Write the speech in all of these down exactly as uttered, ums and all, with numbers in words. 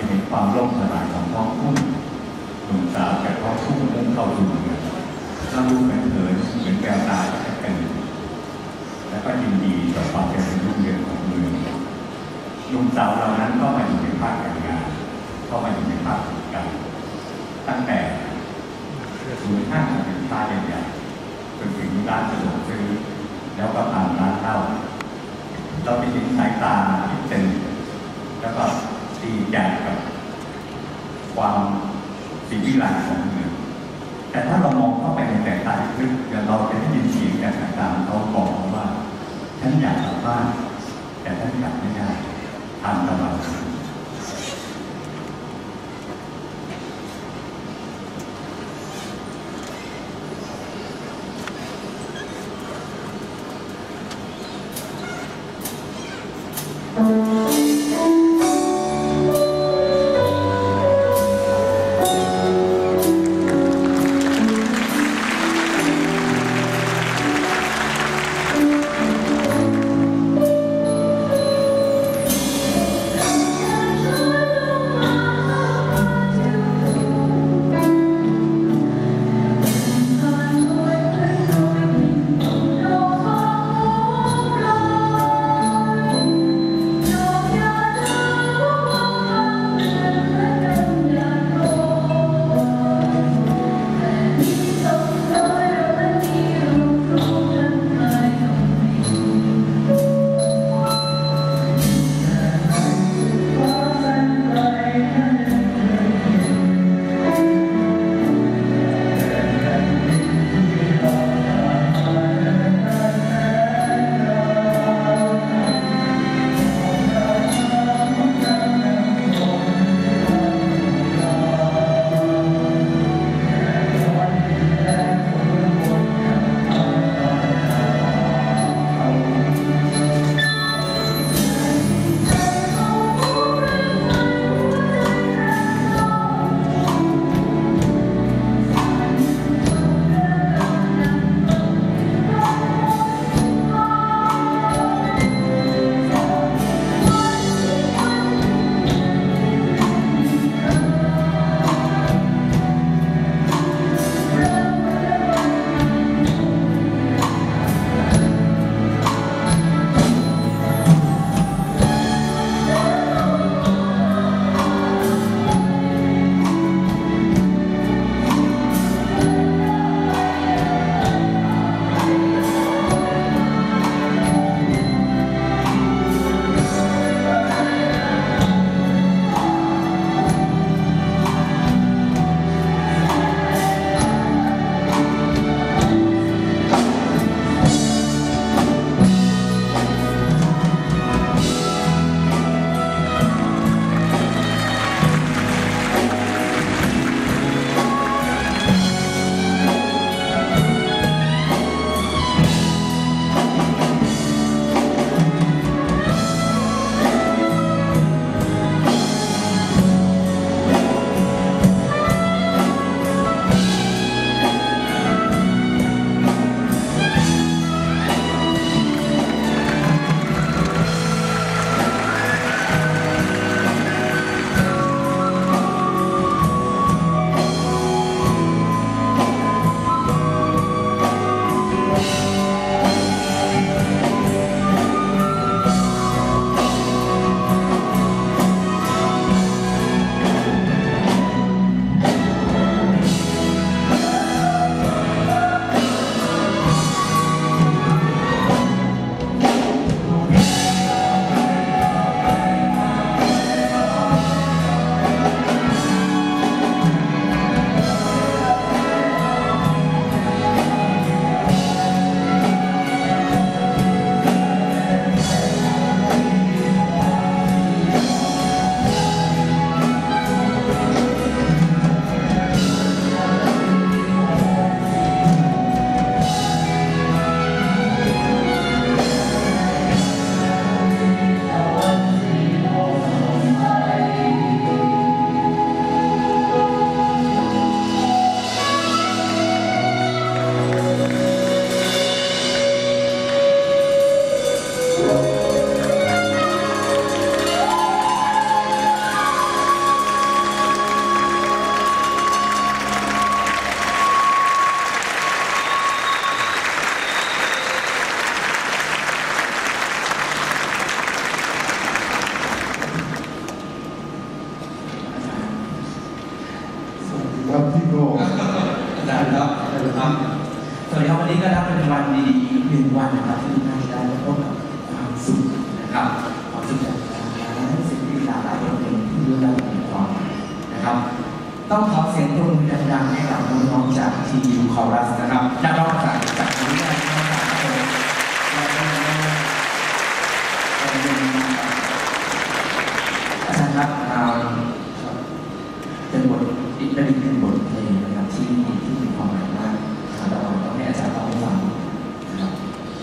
จะเห็นความล่มสลายของท้องทุ่งหนุ่มสาวจากท้องทุ่งมุ่งเข้าสู่เมืองเราดูเหมือนเผินเหมือนแววตาแค่กันและก็ยินดีต่อความเจริญรุ่งเรืองของเมืองหนุ่มสาวเหล่านั้นก็มาอยู่ในภาคการงานเข้ามาอยู่ในภาคกิจการตั้งแต่ศูนย์ห้างสรรพสินค้าใหญ่ๆจนถึงร้านสะดวกซื้อแล้วก็ตามร้านเหล้าเราไปเห็นสายตาที่เต็มแล้วก็ดีใจกับความสีวิไลของเมืองแต่ถ้าเรามองเข้าไปในแต่ตาลึกเราจะได้ยินเสียงจากต่างๆเขาบอกว่าฉันอยากกลับบ้านแต่ท่านกลับไม่ได้ทางตะวันนี้ก็นับเป็นวันดีๆอีกหนึ่งวันนะครับที่ทุกท่านได้พบกับความสุขนะครับความสุขจากการและสิ่งที่หลากหลายบทเพลงที่รู้ได้ในความนะครับต้องขอเสียงปรบมือดังๆให้กับน้องๆจากทีมคอรัสนะครับนักร้องจากจากนี้ได้นะครับอาจารย์ครับเป็นบทอีกเป็นอีกหนึ่งบทเพลงนะครับที่ที่มีความหมายมากเราต้องให้อาจารย์เล่าให้ฟังนะครับ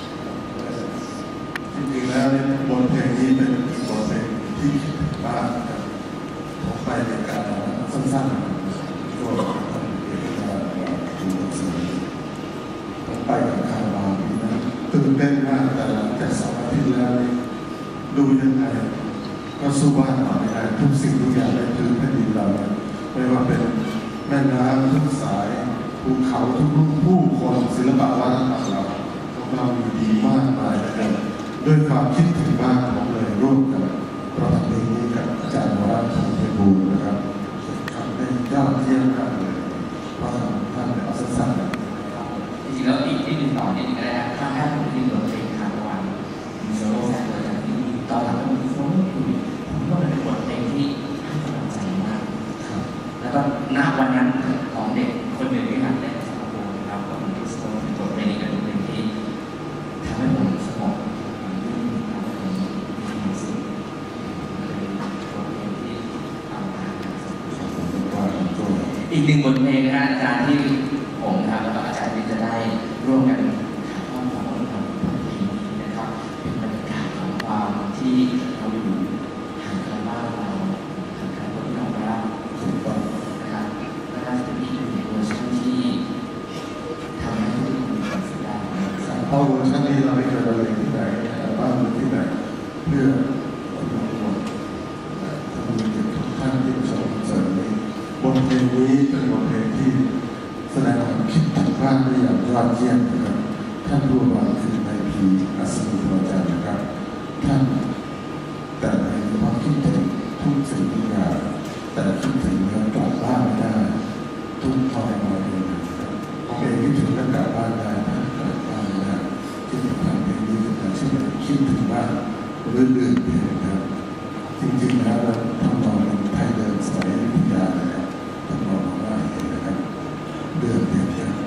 จริงๆแล้วบทเพลงนี้เป็นบทเพลงที่คิดถึงบ้านครับผมไปในการสั้นๆก็เกี่ยวกับการดูหนังสือผมไปกับคาราบาวปีนั้นตื่นเต้นมากแต่หลังจากสองอาทิตย์แล้วดูยังไงก็สู้บ้านเราไม่ได้ทุกสิ่งทุกอย่างในพื้นแผ่นดินเราไม่ว่าเป็นแม่น้ำทุกสายภูเขาทุกรูปผู้คนศิลปะวัฒนธรรมเราของเรามีดีมากมายนะครับด้วยความคิดถึงบ้านผมเลยร่วมกับประพันธ์เพลงนี้กับอาจารย์วราพงษ์ไพบูลย์นะครับทำได้ยอดเยี่ยมมากเลยเพราะท่านเป็นอัศจรรย์จริงๆแล้วอีกที่หนึ่งต่อเนี่ยก็ได้ถ้าแค่ผมที่บทเพลงคาร์วันมีโซโล่แซกเลยที่ตอนหลังมันมีโซโล่คุยผมก็เป็นบทเพลงที่ให้กำลังใจมากแล้วก็ณวันนั้นของเด็กคนหนึ่งที่หัดเล่นซาโบนะครับก็เป็นโซโล่เป็นบทเพลงนี้เป็นบทเพลงที่ทำให้ผมสงบยิ่งทำให้ผมมีความสุขเป็นบทเพลงที่ทำให้อีกหนึ่งบทเพลงนะฮะอาจารย์ที่ผมนะครับแล้วก็อาจารย์ที่จะได้ร่วมกันถ่ายทอดความรู้ความบทเพลงนี้นะครับเป็นบรรยากาศของความที่เราอยู่ห่างไกลบ้านเราห่างไกลคนที่เรารักถูกต้องนะครับและน่าจะเป็นอีกหนึ่งเวอร์ชันที่ทำให้ทุกคนมีความสุขได้เพราะเวอร์ชันนี้เราไม่เคยบรรเลงที่ไหนบ้านที่ไหนเพื่อคนทั้งหมดทั้งมีทุกท่านที่ชมคอนเสิร์ตนี้บทเพลงนี้เป็นบทเพลงที่แสดงความคิดถึงบ้านได้อย่างยอดเยี่ยมนะครับท่านผู้ว่าคือนายพีอัศวินวจันทร์นะครับท่านแต่ในความคิดถึงทุกสิ่งทุกอย่างแต่คิดถึงเรื่องกลับบ้านไม่ได้ทุกทรมานเลยนะครับผมเองคิดถึงเรื่องกลับบ้านได้ท่านกลับบ้านไม่ได้คิดถึงทางเพลงนี้เป็นการช่วยคิดถึงบ้านเรื่อยๆเพลงนะครับจริงๆแล้วเราทำนองเป็นไทยเดิมสมัยวิทยานะครับทำนองว่าเห็นนะครับเดือนเดือนเดือน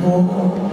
โอ้โอ้โอ้